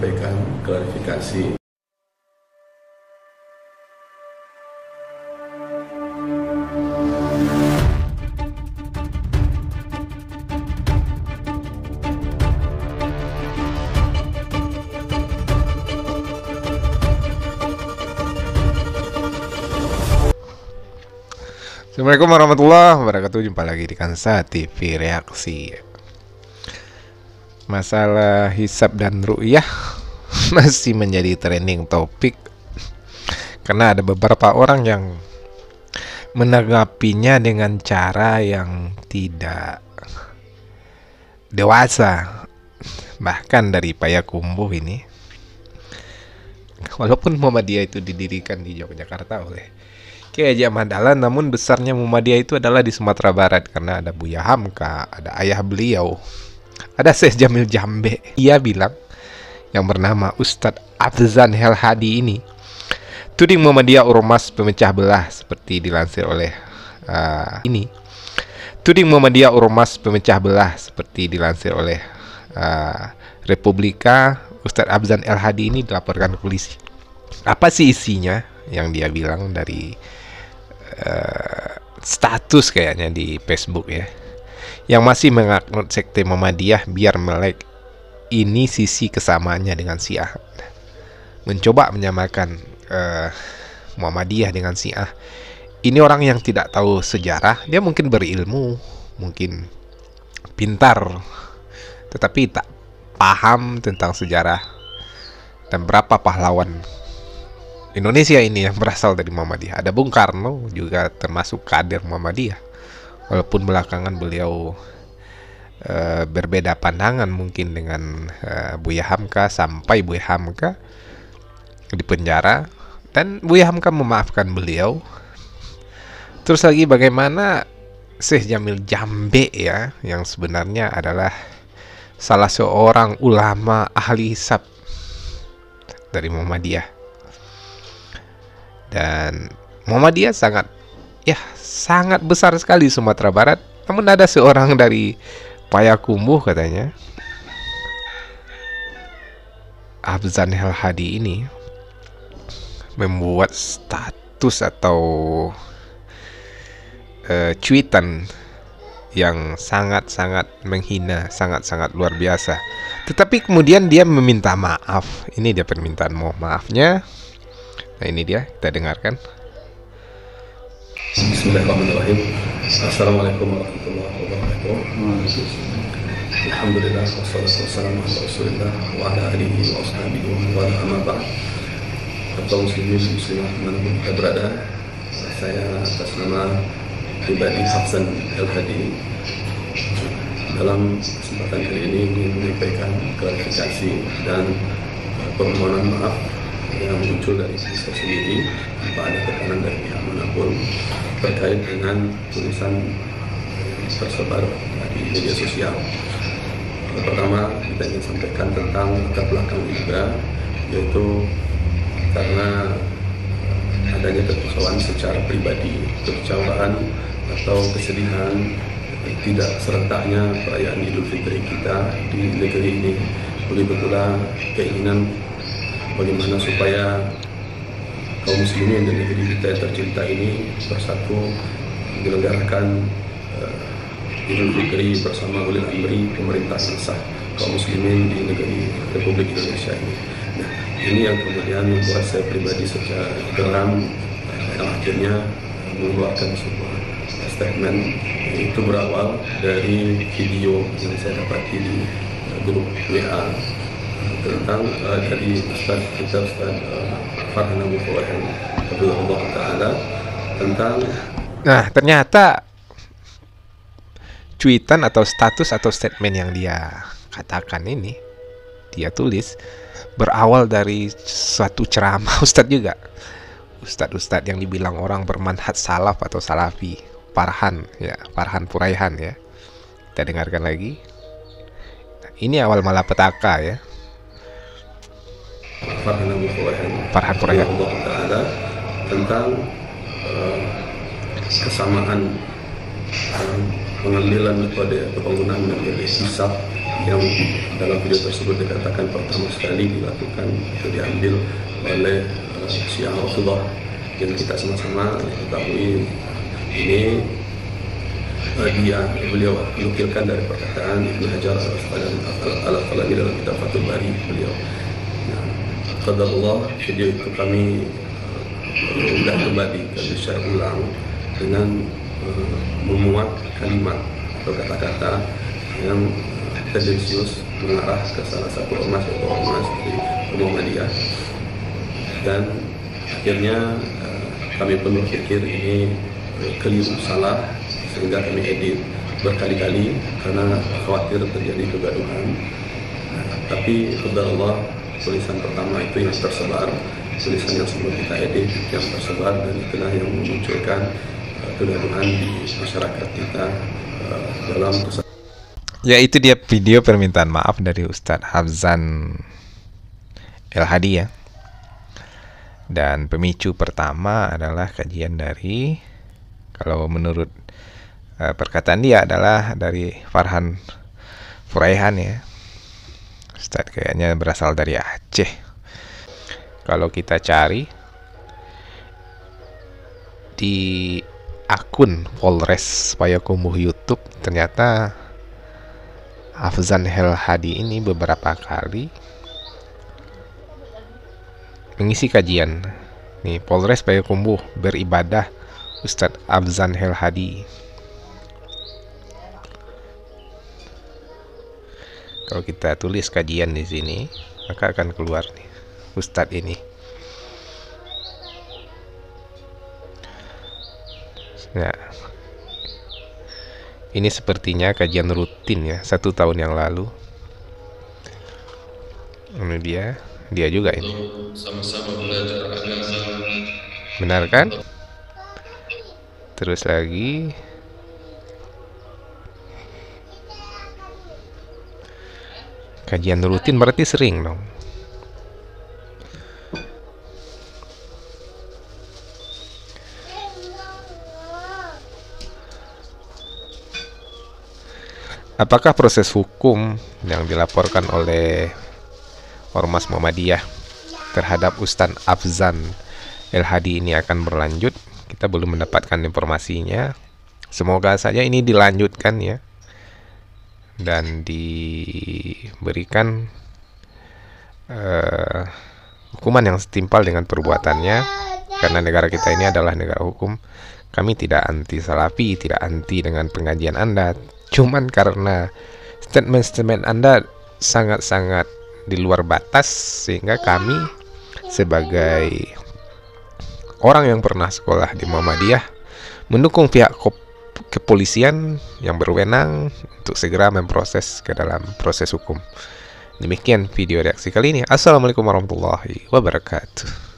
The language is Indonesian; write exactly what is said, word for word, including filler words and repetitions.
menyampaikan klarifikasi. Assalamualaikum warahmatullahi wabarakatuh. Jumpa lagi di Kansa T V Reaksi. Masalah hisab dan ru'yah masih menjadi trending topik karena ada beberapa orang yang menanggapinya dengan cara yang tidak dewasa. Bahkan dari Payakumbuh ini, walaupun Muhammadiyah itu didirikan di Yogyakarta oleh Kiai Haji Ahmad Dahlan, namun besarnya Muhammadiyah itu adalah di Sumatera Barat karena ada Buya Hamka, ada ayah beliau, ada Syekh Jamil Jambe. Ia bilang, yang bernama Ustadz Afzan Helhadi ini, tuding Muhammadiyah ormas pemecah belah seperti dilansir oleh uh, ini. Tuding Muhammadiyah ormas pemecah belah seperti dilansir oleh uh, Republika. Ustadz Afzan Helhadi ini dilaporkan ke polisi. Apa sih isinya yang dia bilang dari Uh, status kayaknya di Facebook ya, yang masih menganut sekte Muhammadiyah biar melek ini sisi kesamaannya dengan Syiah, mencoba menyamakan uh, Muhammadiyah dengan Syiah. Ini orang yang tidak tahu sejarah. Dia mungkin berilmu, mungkin pintar, tetapi tak paham tentang sejarah dan berapa pahlawan Indonesia ini yang berasal dari Muhammadiyah. Ada Bung Karno juga termasuk kader Muhammadiyah, walaupun belakangan beliau uh, berbeda pandangan mungkin dengan uh, Buya Hamka, sampai Buya Hamka di penjara dan Buya Hamka memaafkan beliau. Terus lagi bagaimana Syekh Jamil Jambe ya, yang sebenarnya adalah salah seorang ulama ahli hisab dari Muhammadiyah. Dan Muhammadiyah sangat ya sangat besar sekali Sumatera Barat. Namun ada seorang dari Payakumbuh katanya, Afzan Helhadi ini membuat status atau uh, cuitan yang sangat-sangat menghina, sangat-sangat luar biasa. Tetapi kemudian dia meminta maaf. Ini dia permintaan mohon maafnya. Nah ini dia, kita dengarkan. Bismillahirrahmanirrahim. Assalamualaikum warahmatullahi wabarakatuh. Alhamdulillah, wassalatu wassalamu ala Rasulillah wa ala alihi wa ashabihi wa amma ba'd. Kaum muslimin muslimat dimanapun kita berada, saya atas nama pribadi Afzan Helhadi dalam kesempatan kali ini ingin menyampaikan klarifikasi dan permohonan maaf yang muncul dari diri saya sendiri tanpa ada tekanan dari pihak manapun terkait dengan tulisan tersebar di media sosial. Pertama, kita ingin sampaikan tentang latar belakang juga, yaitu karena adanya kekecewaan secara pribadi, kekecewaan atau kesedihan tidak serentaknya perayaan Idul Fitri kita di negeri ini. Begitu pula keinginan bagaimana supaya kaum muslimin di negeri kita yang tercinta ini bersatu menyelenggarakan uh, Idul Fitri bersama ulil amri pemerintah yang sah kaum muslimin di negeri Republik Indonesia ini. Nah, ini yang kemudian membuat saya pribadi secara geram uh, yang akhirnya mengeluarkan sebuah statement. Itu berawal dari video yang saya dapati di uh, grup W A tentang uh, dari Ustaz kita Ustaz uh, Farhan Abu Fuad Allah Taala tentang. Nah ternyata cuitan atau status atau statement yang dia katakan ini, dia tulis berawal dari suatu ceramah Ustadz juga, Ustadz-Ustadz yang dibilang orang bermanhaj salaf atau salafi, Farhan ya, Farhan Puraihan ya. Kita dengarkan lagi. Nah, ini awal malapetaka ya. Farhan Abu Fuad Farhan Puraihan Allah Taala tentang uh, kesamaan uh, pengambilan metode atau penggunaan metode hisab yang dalam video tersebut dikatakan pertama sekali dilakukan atau diambil oleh uh, Syiah Rafidhah, yang kita sama-sama ketahui ini uh, dia beliau nukilkan dari perkataan Ibnu Hajar al-Asqalani dalam kitab Fathul Bari beliau. Nah, qadarullah, video itu kami uh, udah kembali kami share ulang dengan uh, memuat kalimat atau kata-kata yang tendensius mengarah ke salah satu ormas atau ormas di Muhammadiyah, dan akhirnya uh, kami pun berpikir ini uh, keliru, salah, sehingga kami edit berkali-kali karena khawatir terjadi kegaduhan. Nah, tapi qadarullah, tulisan pertama itu yang tersebar, tulisan yang sebelum kita edit yang tersebar, dan itulah yang memunculkan uh, kegaduhan di masyarakat kita uh, dalam kesadaran. Ya, itu dia video permintaan maaf dari Ustadz Hafzan El Hadi ya. Dan pemicu pertama adalah kajian dari, kalau menurut uh, perkataan dia adalah dari Farhan Furaihan ya. Ustadz kayaknya berasal dari Aceh. Kalau kita cari di akun Polres Payakumbuh YouTube, ternyata Hafzan El Hadi ini beberapa kali mengisi kajian. Nih, Polres Payakumbuh beribadah Ustadz Hafzan El Hadi. Kalau kita tulis kajian di sini, maka akan keluar nih Ustadz ini. Nah, ini sepertinya kajian rutin ya, satu tahun yang lalu. Ini dia, dia juga ini. Sama-sama belajar agama. Benar kan? Terus lagi. Kajian rutin berarti sering dong. Apakah proses hukum yang dilaporkan oleh Ormas Muhammadiyah terhadap Ustadz Hafzan El Hadi ini akan berlanjut? Kita belum mendapatkan informasinya. Semoga saja ini dilanjutkan ya, dan diberikan uh, hukuman yang setimpal dengan perbuatannya, karena negara kita ini adalah negara hukum. Kami tidak anti salafi, tidak anti dengan pengajian Anda, cuman karena statement-statement Anda sangat-sangat di luar batas, sehingga kami sebagai orang yang pernah sekolah di Muhammadiyah mendukung pihak kepolisian yang berwenang untuk segera memproses ke dalam proses hukum. Demikian video reaksi kali ini. Assalamualaikum warahmatullahi wabarakatuh.